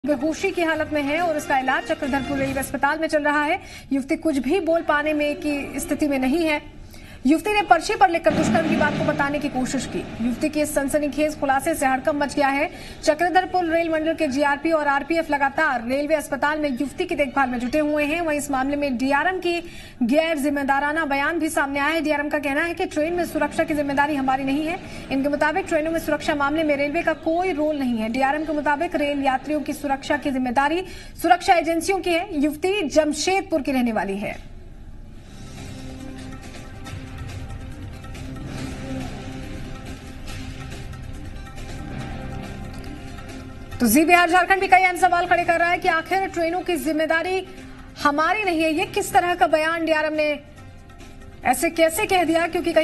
बेहोशी की हालत में है और इसका इलाज चक्रधरपुर रेलवे अस्पताल में चल रहा है। युवती कुछ भी बोल पाने में की स्थिति में नहीं है। युवती ने पर्ची पर लिखकर दुष्कर्म की बात को बताने की कोशिश की। युवती के इस सनसनीखेज खुलासे से हड़कंप मच गया है। चक्रधरपुर रेल मंडल के जीआरपी और आरपीएफ लगातार रेलवे अस्पताल में युवती की देखभाल में जुटे हुए हैं। वहीं इस मामले में डीआरएम की गैर जिम्मेदाराना बयान भी सामने आया है। डीआरएम का कहना है कि ट्रेन में सुरक्षा की जिम्मेदारी हमारी नहीं है। इनके मुताबिक ट्रेनों में सुरक्षा मामले में रेलवे का कोई रोल नहीं है। डीआरएम के मुताबिक रेल यात्रियों की सुरक्षा की जिम्मेदारी सुरक्षा एजेंसियों की है। युवती जमशेदपुर की रहने वाली है। तो जी बिहार झारखंड भी कई अहम सवाल खड़े कर रहा है कि आखिर ट्रेनों की जिम्मेदारी हमारी नहीं है। ये किस तरह का बयान डीआरएम ने ऐसे कैसे कह दिया, क्योंकि